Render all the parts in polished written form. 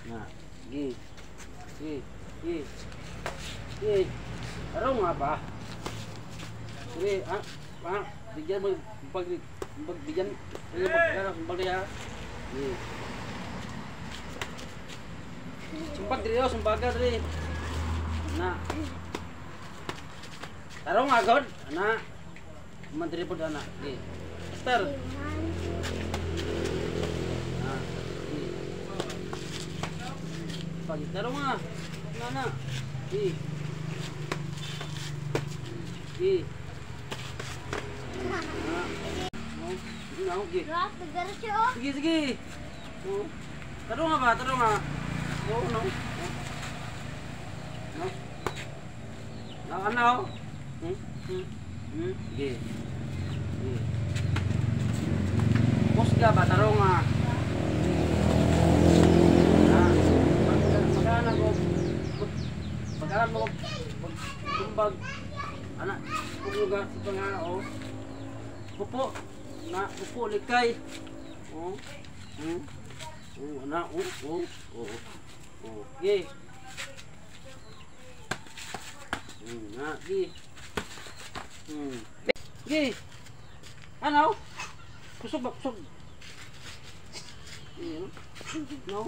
Nah, gi. Gi. Gi. Gi. Tarong nga ba? Sige, bigyan mo bigyan sumpag dia. Gi. Sumpag diri oh, sumbaga diri. Nah. Tarong nga god, ana. Mantri pud ana. Gi. Esther. Nah. Gi. Pagi tarong nga. Nana. Gi. Gi. Sige. Sige, sige. Tarong nga ba? Tarong nga. Oo, no. No. No, ano? Sige. Sige. Pusga ba? Tarong nga. Magkana ko. Pag-alam mo. Tumbag. Anak. Paglugar sa pangao. Pupo. Na upo likay. Oh. Na oh. Ge. Na gi. Ge. Ano? Kusog ba kusog? No.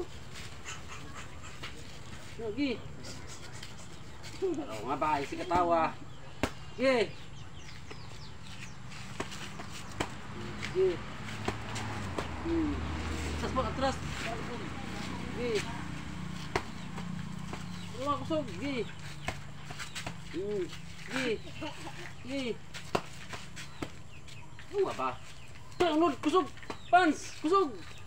No gi. Nga ba si katawa. Ge. Gi. Atras. Gi. Wala kusog. Gi. Gi. Ano ba? Unod kusog. Pants. Kusog.